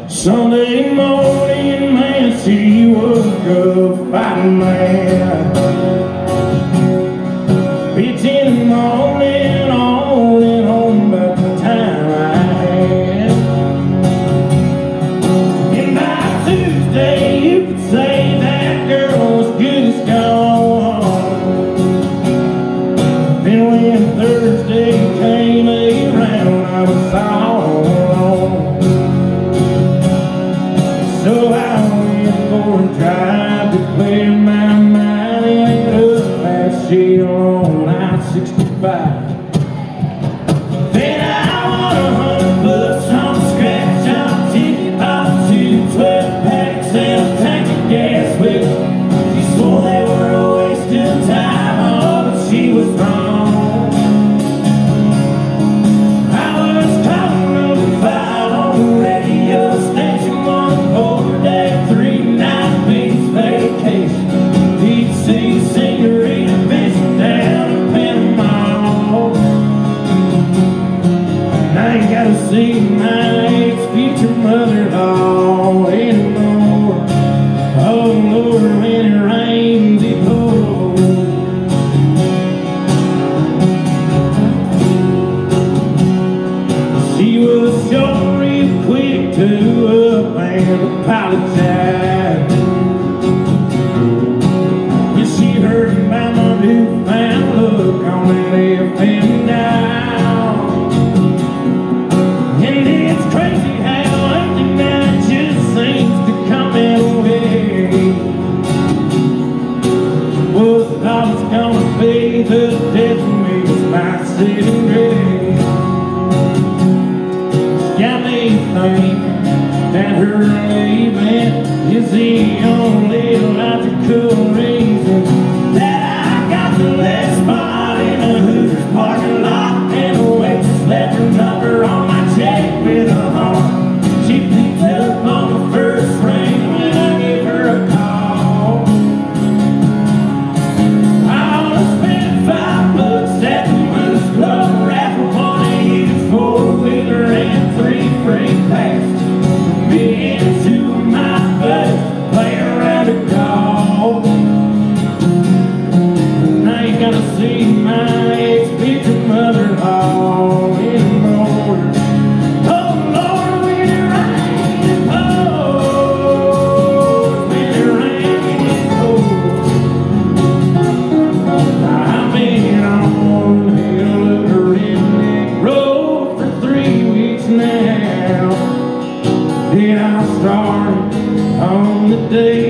Sunday morning, man, she was a fighting man. Bitch in the morning, on and home about the time I had. And by Tuesday, you could say that girl was good as gone. Then when Thursday came around, I was all alone. So I went for a drive to clear my mind and up that shit on I-65. Then I won $100 on a scratch-off ticket, bought 2 12-packs and a tank of gas with it. She swore they were a waste of time, oh, but she was wrong. I was calling number 5 on the radio station, 1 4-day, 3-night beach vacation. Deep sea senorita fishing down in Panama. And I ain't gotta see my ex-future mother-in-law anymore. Oh Lord, when it rains it pours. She was sure real quick to up and apologize. Yeah, she heard about my newfound look on that FM dial. And it's crazy how every night just seems to come in way. Was thought it's gonna be the death of me was my sitting grave. Got me thinking that her leaving is the only logical reason that I got the last spot in a Hooters parking lot, and a waitress left her number on my check with a heart. She picked up on the first ring when I gave her a call. I wanna spend $5 at the Moose Club raffle, want to use 4-wheeler and 3 free passes. Me and 2 of my buddies play around a golf. And I ain't gonna see my ex-future mother-in-law anymore. Oh Lord, when it rains it pours, when it rains it pours. I've been on the hill of the redneck road for 3 weeks now. Then I started on the day